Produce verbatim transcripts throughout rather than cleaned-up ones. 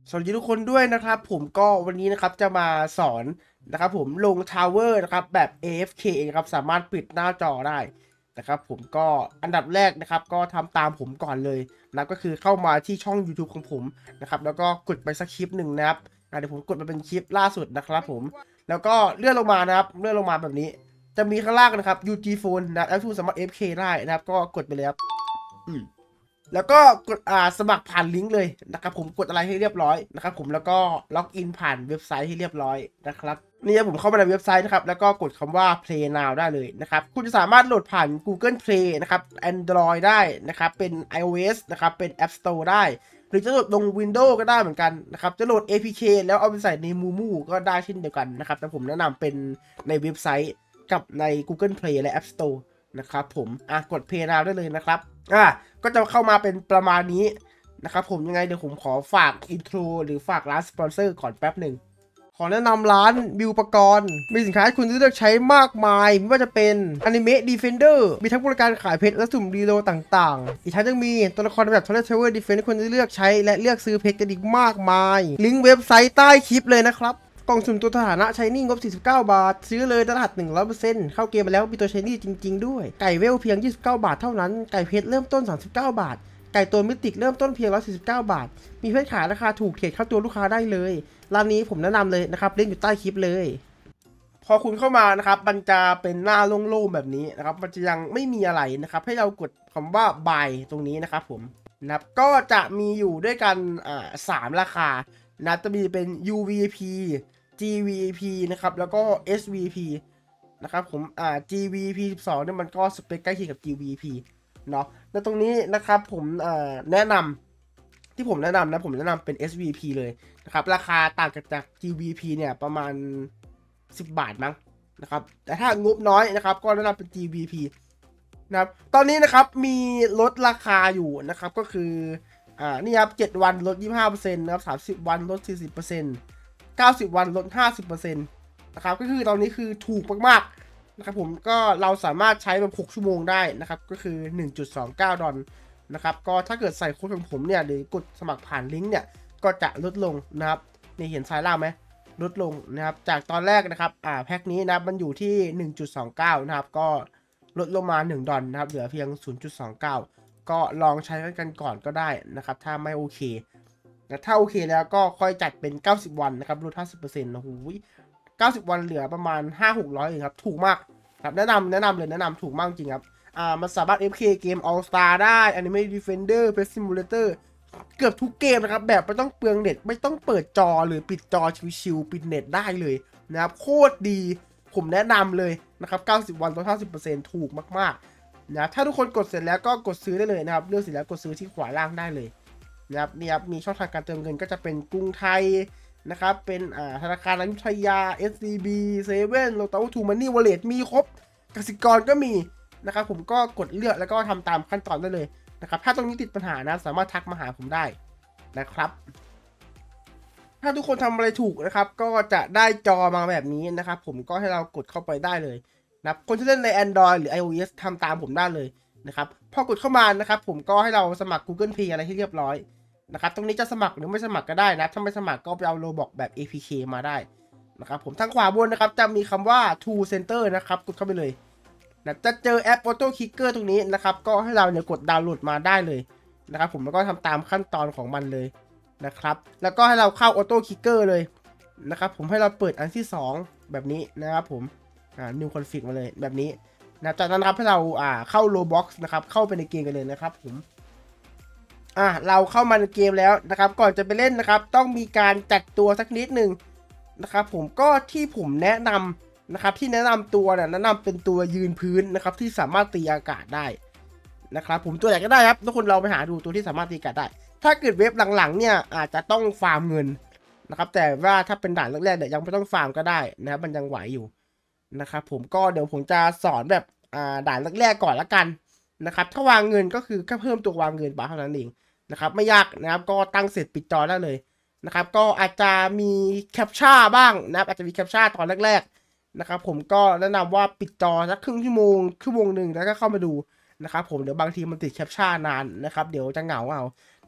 สวัสดีทุกคนด้วยนะครับผมก็วันนี้นะครับจะมาสอนนะครับผมลงทาวเวอร์นะครับแบบ เอ เอฟ เค นะครับสามารถปิดหน้าจอได้นะครับผมก็อันดับแรกนะครับก็ทำตามผมก่อนเลยนะก็คือเข้ามาที่ช่อง ยูทูบ ของผมนะครับแล้วก็กดไปสักคลิปหนึ่งนะครับเดี๋ยวผมกดมาเป็นคลิปล่าสุดนะครับผมแล้วก็เลื่อนลงมานะครับเลื่อนลงมาแบบนี้จะมีข้างล่างนะครับ ยู จี Phone นะแอปทูสามารถ เอ เอฟ เค ได้นะครับก็กดไปเลยครับอืม แล้วก็กดอ่าสมัครผ่านลิงก์เลยนะครับผมกดอะไรให้เรียบร้อยนะครับผมแล้วก็ล็อกอินผ่านเว็บไซต์ให้เรียบร้อยนะครับนี่ผมเข้ามาในเว็บไซต์นะครับแล้วก็กดคำว่า Play Now ได้เลยนะครับคุณจะสามารถโหลดผ่าน Google Play นะครับ Android ได้นะครับเป็น iOS นะครับเป็น App Store ได้หรือจะโหลดลง Windows ก็ได้เหมือนกันนะครับจะโหลด เอ พี เค แล้วเอาไปใส่ใน Mumu ก็ได้เช่นเดียวกันนะครับแต่ผมแนะนำเป็นในเว็บไซต์กับใน Google Play และ App Store นะครับผมอ่ะกด Play Now ได้เลยนะครับอ่ะ ก็จะเข้ามาเป็นประมาณนี้นะครับผมยังไงเดี๋ยวผมขอฝากอินโทรหรือฝากร้านสปอนเซอร์ก่อนแป๊บหนึ่งขอแนะนำร้านบิวปกรณ์มีสินค้าให้คุณเลือกใช้มากมายไม่ว่าจะเป็นอนิเมะดีเฟนเดอร์มีทั้งบริการขายเพชรและสุ่มรีโลต่างๆอีกทั้งยังมีตัวละครแบบทอร์เรนทเวอร์ดีเฟนให้คุณเลือกใช้และเลือกซื้อเพชรกันอีกมากมายลิงก์เว็บไซต์ใต้คลิปเลยนะครับกล่องสุ่มตัวสถานะใช้นี่งบสี่สิบเก้าบาทซื้อเลยรหัส หนึ่งร้อยเปอร์เซ็นต์ เข้าเกมมาแล้วมีตัวใช้นี่จริงๆด้วยไก่เวลเพียงยี่สิบเก้าบาทเท่านั้นไก่เพชรเริ่มต้นสามสิบเก้าบาทไก่ตัวมิติกเริ่มต้นเพียงหนึ่งร้อยสี่สิบเก้าบาทมีเพชรขายราคาถูกเทรดเข้าตัวลูกค้าได้เลยร้านนี้ผมแนะนำเลยนะครับลิงก์อยู่ใต้คลิปเลยพอคุณเข้ามานะครับมันจะเป็นหน้าโล่งๆแบบนี้นะครับมันจะยังไม่มีอะไรนะครับให้เรากดคำว่า buy ตรงนี้นะครับผมนะครับก็จะมีอยู่ด้วยกันอ่าสามราคานะจะมีเป็น ยู วี พี จี วี พี นะครับแล้วก็ เอส วี พี นะครับผมอ่า จี วี พี สิบสองเนี่ยมันก็สเปคใกล้เคียงกับ จี วี พี เนาะแล้วตรงนี้นะครับผมอ่าแนะนำที่ผมแนะนำนะผมแนะนำเป็น เอส วี พี เลยนะครับราคาต่างจาก จี วี พี เนี่ยประมาณสิบบาทมั้งนะครับแต่ถ้างบน้อยนะครับก็แนะนำเป็น จี วี พี นะครับตอนนี้นะครับมีลดราคาอยู่นะครับก็คืออ่านี่ครับเจ็ดวันลด ยี่สิบห้าเปอร์เซ็นต์ นะครับสามสิบวันลด สี่สิบเปอร์เซ็นต์ เก้าสิบวันลด ห้าสิบเปอร์เซ็นต์ นะครับก็คือตอนนี้คือถูกมากๆนะครับผมก็เราสามารถใช้แบบหกชั่วโมงได้นะครับก็คือ หนึ่งจุดสองเก้า ดอลนะครับก็ถ้าเกิดใส่โค้ดของผมเนี่ยหรือกดสมัครผ่านลิงก์เนี่ยก็จะลดลงนะครับนี่เห็นซ้ายล่างไหมลดลงนะครับจากตอนแรกนะครับอ่าแพ็คนี้นะมันอยู่ที่ หนึ่งจุดสองเก้า นะครับก็ลดลงมาหนึ่งดอลนะครับเหลือเพียง ศูนย์จุดสองเก้า ก็ลองใช้กันก่อนก็ได้นะครับถ้าไม่โอเคแต่ถ้าโอเคแล้วก็ค่อยจัดเป็นเก้าสิบวันนะครับลด ห้าสิบเปอร์เซ็นต์ โอ้โหเก้าสิบวันเหลือประมาณ ห้าหกร้อย เองครับถูกมากครับแนะนำแนะนำเลยแนะนำถูกมากจริงครับอ่ามันสามารถ เอ ฟ เค เกม All Star ได้ Anime Defender Pet Simulator เกือบทุกเกมนะครับแบบไม่ต้องเปลืองเน็ตไม่ต้องเปิดจอหรือปิดจอชิวๆปิดเน็ตได้เลยนะครับโคตรดีผมแนะนำเลยนะครับเก้าสิบวันลด ห้าสิบเปอร์เซ็นต์ ถูกมากๆนะถ้าทุกคนกดเสร็จแล้วก็กดซื้อได้เลยนะครับเลือกเสร็จแล้วกดซื้อที่ขวาล่างได้เลยนะครับนี่ครับมีช่องทางการเติมเงินก็จะเป็นกรุงไทยนะครับเป็นอ่าธนาคารอยุธยา เอส ซี บี เซเว่น Lotus Two Money Wallet มีครบกสิกรก็มีนะครับผมก็กดเลือกแล้วก็ทำตามขั้นตอนได้เลยนะครับถ้าตรงนี้ติดปัญหานะสามารถทักมาหาผมได้นะครับถ้าทุกคนทำอะไรถูกนะครับก็จะได้จอมาแบบนี้นะครับผมก็ให้เรากดเข้าไปได้เลยนะครับคนที่เล่นใน Android หรือ iOS ทำตามผมได้เลยนะครับพอกดเข้ามานะครับผมก็ให้เราสมัคร Google Play อะไรที่เรียบร้อยนะครับตรงนี้จะสมัครหรือไม่สมัครก็ได้นะถ้าไม่สมัครก็ไปเอาโลบอกแบบ เอ พี เค มาได้นะครับผมทางขวาบนนะครับจะมีคำว่า To Center นะครับกดเข้าไปเลยนะจะเจอแอป Auto Clicker ตรงนี้นะครับก็ให้เราเนี่ยกดดาวน์โหลดมาได้เลยนะครับผมแล้วก็ทำตามขั้นตอนของมันเลยนะครับแล้วก็ให้เราเข้า Auto Clicker เลยนะครับผมให้เราเปิดอันที่สองแบบนี้นะครับผมอ่า New Config มาเลยแบบนี้นะจากนั้นนะครับให้เราอ่าเข้า Roblox นะครับเข้าไปในเกมกันเลยนะครับผมอ่าเราเข้ามาในเกมแล้วนะครับก่อนจะไปเล่นนะครับต้องมีการจัดตัวสักนิดหนึ่งนะครับผมก็ที่ผมแนะนำนะครับที่แนะนำตัวเนี่ยแนะนำเป็นตัวยืนพื้นนะครับที่สามารถตีอากาศได้นะครับผมตัวไหนก็ได้ครับทุกคนเราไปหาดูตัวที่สามารถตีอากาศได้ถ้าเกิดเว็บหลังๆเนี่ยอาจจะต้องฟาร์มเงินนะครับแต่ว่าถ้าเป็นด่านแรกๆเนี่ยยังไม่ต้องฟาร์มก็ได้นะครับมันยังไหวอยู่นะครับผมก็เดี๋ยวผมจะสอนแบบอ่าด่านแรกๆก่อนละกันนะครับถ้าวางเงินก็คือแค่เพิ่มตัววางเงินไปเท่านั้นเองนะครับไม่ยากนะครับก็ตั้งเสร็จปิดจอได้เลยนะครับก็อาจจะมีแคปชั่นบ้างนะครับอาจจะมีแคปชั่นตอนแรกๆนะครับผมก็แนะนำว่าปิดจอสักครึ่งชั่วโมงชั่วโมงหนึ่งแล้วก็เข้ามาดูนะครับผมเดี๋ยวบางทีมันติดแคปชั่นนานนะครับเดี๋ยวจะเหงาเอา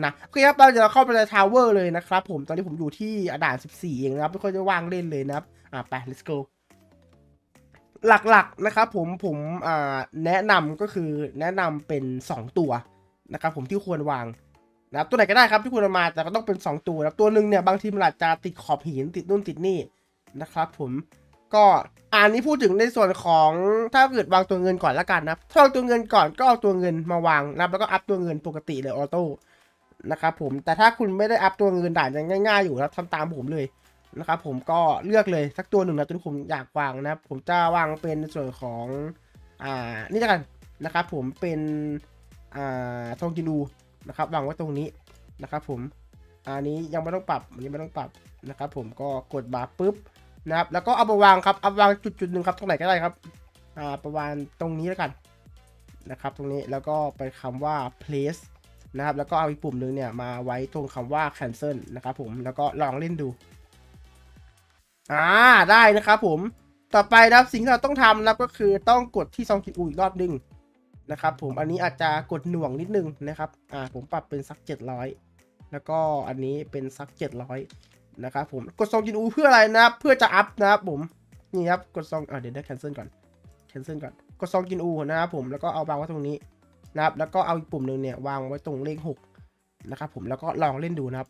นะโอเคครับเราจะเข้าไปในทาวเวอร์เลยนะครับผมตอนนี้ผมอยู่ที่ด่านสิบสี่เองนะครับไม่ค่อยจะว่างเล่นเลยนะครับอ่ะไป let's go หลักๆนะครับผมผมอ่าแนะนำก็คือแนะนำเป็นสองตัวนะครับผมที่ควรวางนะครับตัวไหนก็ได้ครับที่ควรมาแต่ก็ต้องเป็นสองตัวนะตัวหนึ่งเนี่ยบางทีมันอาจจะติดขอบหินติดนู่นติดนี่นะครับผมก็อันนี้พูดถึงในส่วนของถ้าเกิดวางตัวเงินก่อนละกันนะถ้าวางตัวเงินก่อนก็เอาตัวเงินมาวางนะแล้วก็อัพตัวเงินปกติเลยออโต้นะครับผมแต่ถ้าคุณไม่ได้อัพตัวเงินด่านยังง่ายๆอยู่นะทำตามผมเลยนะครับผมก็เลือกเลยสักตัวหนึ่งนะตัวที่ผมอยากวางนะผมจะวางเป็นส่วนของอ่านี่ละกันนะครับผมเป็นอ่าทองกินูนะครับวางไว้ตรงนี้นะครับผมอันนี้ยังไม่ต้องปรับอันนี้ไม่ต้องปรับนะครับผมก็กดบาร์ปุ๊บนะครับแล้วก็เอามาวางครับเอาวางจุดจุดหนึ่งครับตรงไหนก็ได้ครับอ่าประมาณตรงนี้แล้วกันนะครับตรงนี้แล้วก็ไปคำว่า place นะครับแล้วก็เอาอีกปุ่มหนึ่งเนี่ยมาไว้ตรงคำว่า cancel นะครับผมแล้วก็ลองเล่นดูอ่าได้นะครับผมต่อไปนะครับสิ่งที่เราต้องทำนะครับก็คือต้องกดที่ซองกิอูอีกรอบนึงนะครับผมอันนี้อาจจะกดหน่วงนิดนึงนะครับอ่าผมปรับเป็นสักเจ็ดร้อยแล้วก็อันนี้เป็นสักเจ็ดร้อยนะครับผมกดซองกิอูเพื่ออะไรนะครับเพื่อจะอัพนะครับผมนี่ครับกดซองอ่าเดี๋ยวได้ cancel ก่อน cancel ก่อนกดซองกิอูนะครับผมแล้วก็เอาวางไว้ตรงนี้นะครับแล้วก็เอาอีกปุ่มหนึ่งเนี่ยวางไว้ตรงเลขหกนะครับผมแล้วก็ลองเล่นดูนะครับ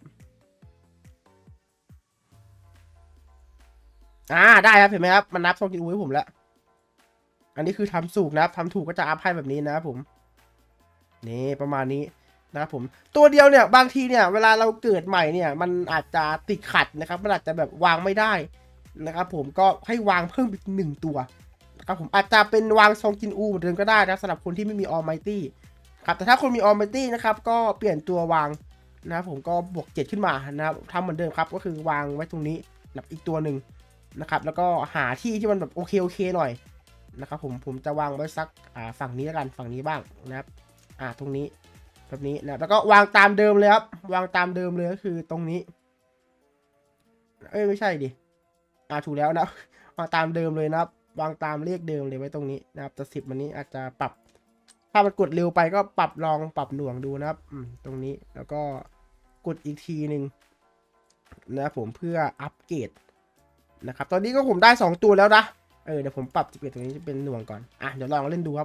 อ่าได้ครับเห็นไหมครับมันนับซองกิอูให้ผมแล้วอันนี้คือทำสูกนะครับทำถูกก็จะอัพให้แบบนี้นะครับผมนี่ประมาณนี้นะครับผมตัวเดียวเนี่ยบางทีเนี่ยเวลาเราเกิดใหม่เนี่ยมันอาจจะติดขัดนะครับมันอาจจะแบบวางไม่ได้นะครับผมก็ให้วางเพิ่มอีกหนึ่งตัวนะครับผมอาจจะเป็นวางซองกินอูเหมือนเดิมก็ได้นะสำหรับคนที่ไม่มีออลไมตี้ครับแต่ถ้าคนมีออลไมตี้นะครับก็เปลี่ยนตัววางนะครับผมก็บวกเจ็ดขึ้นมานะครับทำเหมือนเดิมครับก็คือวางไว้ตรงนี้แบบอีกตัวหนึ่งนะครับแล้วก็หาที่ที่มันแบบโอเคโอเคหน่อยนะครับผมผมจะวางไว้สักอ่าฝั่งนี้แล้วกันฝั่งนี้บ้างนะครับอ่าตรงนี้แบบนี้นะแล้วก็วางตามเดิมเลยครับวางตามเดิมเลยก็คือตรงนี้เอ้ยไม่ใช่ดิอ่าถูกแล้วนะวางตามเดิมเลยนะครับวางตามเลขเดิมเลยไว้ตรงนี้นะครับแต่สิบวันนี้อาจจะปรับถ้ามันกดเร็วไปก็ปรับลองปรับหน่วงดูนะครับอืมตรงนี้แล้วก็กดอีกทีหนึ่งนะผมเพื่ออัปเกรดนะครับตอนนี้ก็ผมได้สองตัวแล้วนะเออเดี๋ยวผมปรับสิบเอ็ดตรงนี้จะเป็นหน่วงก่อนอ่ะเดี๋ยวลองเล่นดูครับ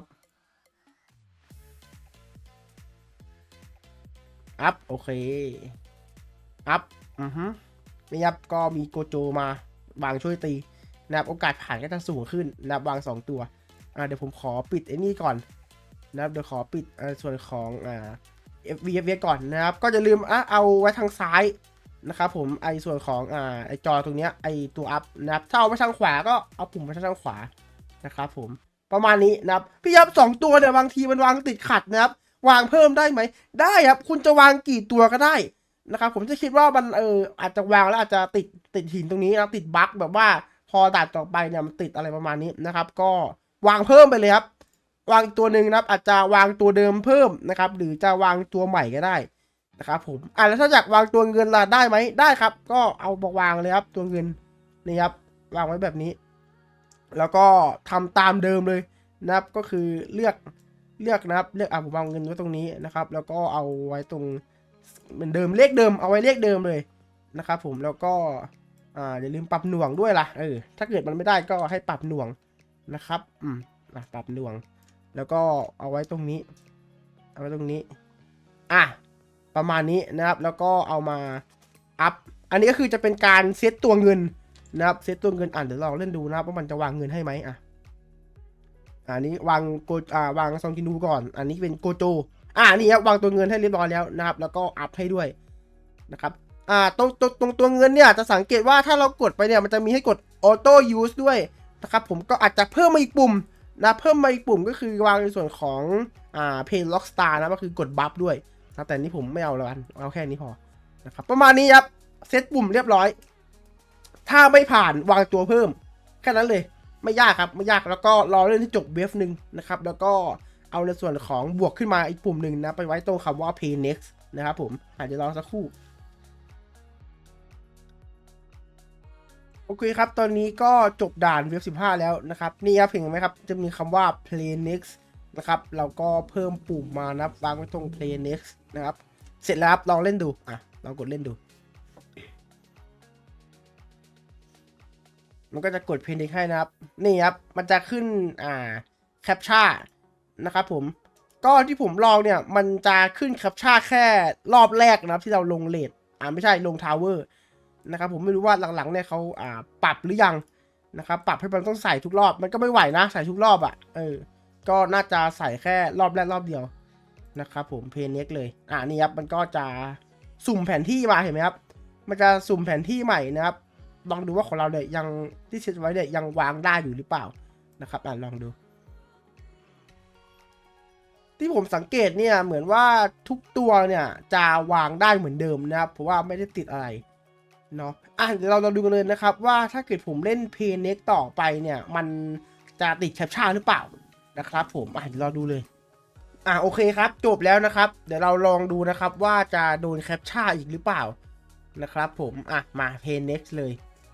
อัพโอเคอัพอือฮึนี่ครับก็มีโกโจมาวางช่วยตีนะครับโอกาสผ่านก็จะสูงขึ้นนะครับวางสองตัวอ่าเดี๋ยวผมขอปิดไอ้นี่ก่อนนะครับเดี๋ยวขอปิดส่วนของอ่า เอฟ วี เอฟ ก่อนนะครับก็จะลืมอ่ะเอาไว้ทางซ้ายนะครับผมไอส่วนของอ่าไอจอตรงเนี้ยไอตัวอัพนะครับถ้าเอาไว้ทางขวาก็เอาปุ่มไว้ทางขวานะครับผมประมาณนี้นะครับพี่ยับสองตัวเนี่ยบางทีมันวางติดขัดนะครับวางเพิ่มได้ไหมได้ครับคุณจะวางกี่ตัวก็ได้นะครับผมจะคิดว่ามันเอออาจจะวางแล้วอาจจะติดติดหินตรงนี้นะติดบั๊กแบบว่าพอตัดต่อไปเนี่ยมันติดอะไรประมาณนี้นะครับก็วางเพิ่มไปเลยครับวางตัวหนึ่งนะครับอาจจะวางตัวเดิมเพิ่มนะครับหรือจะวางตัวใหม่ก็ได้นะครับผมอ่ะแล้วถ้าอยากวางตัวเงินล่ะได้ไหมได้ครับก็เอามาวางเลยครับตัวเงินนี่ครับวางไว้แบบนี้แล้วก็ทำตามเดิมเลยนะครับก็คือเลือกเลือกนะครับเลือกอ่ะผมวางเงินไว้ตรงนี้นะครับแล้วก็เอาไว้ตรงเหมือนเดิมเลขเดิมเอาไว้เลขเดิมเลยนะครับผมแล้วก็อ่าอย่าลืมปรับหน่วงด้วยล่ะเออถ้าเกิดมันไม่ได้ก็ให้ปรับหน่วงนะครับอืมอ่ะปรับหน่วงแล้วก็เอาไว้ตรงนี้เอาไว้ตรงนี้อ่ะประมาณนี้นะครับแล้วก็เอามาอัพอันนี้ก็คือจะเป็นการเซตตัวเงินนะครับเซตตัวเงินอ่ะเดี๋ยวลองเล่นดูนะครับว่ามันจะวางเงินให้ไหมอ่ะอันนี้วางโกอ่าวางซองกินูก่อนอันนี้เป็นโกโจอ่านี่ครับวางตัวเงินให้เรียบร้อยแล้วนะครับแล้วก็อัพให้ด้วยนะครับอ่าตรงตรงตรงตัวเงินเนี่ยจะสังเกตว่าถ้าเรากดไปเนี่ยมันจะมีให้กดออโต้ยูสด้วยนะครับผมก็อาจจะเพิ่มมาอีกปุ่มนะเพิ่มมาอีกปุ่มก็คือวางในส่วนของอ่าเพย์ล็อกสตาร์นะก็คือกดบัฟด้วยนะแต่นี่ผมไม่เอาแล้วกันเอาแค่นี้พอนะครับประมาณนี้ครับเซตปุ่มเรียบร้อยถ้าไม่ผ่านวางตัวเพิ่มแค่นั้นเลยไม่ยากครับไม่ยากแล้วก็รอเล่นที่จบเวฟหนึ่งนะครับแล้วก็เอาในส่วนของบวกขึ้นมาอีกปุ่มหนึ่งนะไปไว้ตรงคำว่า pay next นะครับผมอาจจะรอสักครู่โอเคครับตอนนี้ก็จบด่านเวฟสิบห้าแล้วนะครับนี่ครับเห็นไหมครับจะมีคำว่า play next นะครับเราก็เพิ่มปุ่มมานะวางไว้ตรง play next นะครับเสร็จแล้วครับลองเล่นดูอ่ะลองกดเล่นดูมันก็จะกดเพนดิให้นะครับนี่ครับมันจะขึ้นอ่าแคปชั่นนะครับผมก็ที่ผมลองเนี่ยมันจะขึ้นแคปชั่นแค่รอบแรกนะครับที่เราลงเลทอ่าไม่ใช่ลงทาวเวอร์นะครับผมไม่รู้ว่าหลังๆเนี่ยเขาอ่าปรับหรือยังนะครับปรับให้มันต้องใส่ทุกรอบมันก็ไม่ไหวนะใส่ทุกรอบอ่ะเออก็น่าจะใส่แค่รอบแรกรอบเดียวนะครับผมเพนเน็กเลยอ่านี่ครับมันก็จะสุ่มแผนที่มาเห็นไหมครับมันจะสุ่มแผนที่ใหม่นะครับลองดูว่าของเราเนี่ยยังที่เซตไว้เนี่ยยังวางได้อยู่หรือเปล่านะครับอ่าลองดูที่ผมสังเกตเนี่ยเหมือนว่าทุกตัวเนี่ยจะวางได้เหมือนเดิมนะครับเพราะว่าไม่ได้ติดอะไรเนาะอ่ะเดี๋ยวเราเราดูกันเลยนะครับว่าถ้าเกิดผมเล่นเพย์เน็กต่อไปเนี่ยมันจะติดแคปชั่นหรือเปล่านะครับผมอ่ะเดี๋ยวเราดูเลยอ่ะโอเคครับจบแล้วนะครับเดี๋ยวเราลองดูนะครับว่าจะโดนแคปชั่นอีกหรือเปล่านะครับผมอ่ะมาเพย์เน็กเลย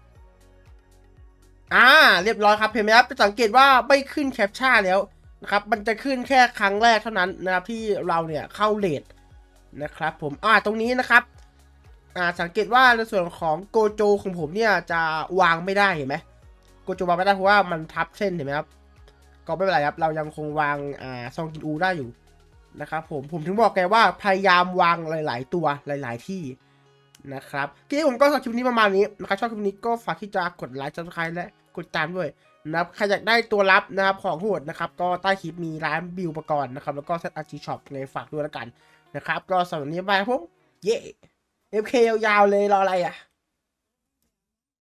อ่าเรียบร้อยครับเห็นไหมครับจะสังเกตว่าไม่ขึ้นแคปชั่นแล้วนะครับมันจะขึ้นแค่ครั้งแรกเท่านั้นนะครับที่เราเนี่ยเข้าเลทนะครับผมอ่าตรงนี้นะครับอ่าสังเกตว่าในส่วนของโกโจของผมเนี่ยจะวางไม่ได้เห็นไหมโกโจวางไม่ได้เพราะว่ามันทับเส้นเห็นไหมครับก็ไม่เป็นไรครับเรายังคงวางอ่าซองกินอูได้อยู่นะครับผมผมถึงบอกแกว่าพยายามวางหลายๆตัวหลายๆที่นะครับทีนี้ผมก็สำหรับคลิปนี้ประมาณนี้นะครับชอบคลิปนี้ก็ฝากที่จะกดไลค์ ซับสไครบ์ และกดตามด้วยนะครับใครอยากได้ตัวรับนะครับของโหดนะครับก็ใต้คลิปมีร้านบิวอุปกรณ์นะครับแล้วก็เซตอาร์จีช็อปในฝากด้วยแล้วกันนะครับก็สำหรับวันนี้ไปครับผมเย่ เอฟ เค ยาวๆเลยรออะไรอ่ะ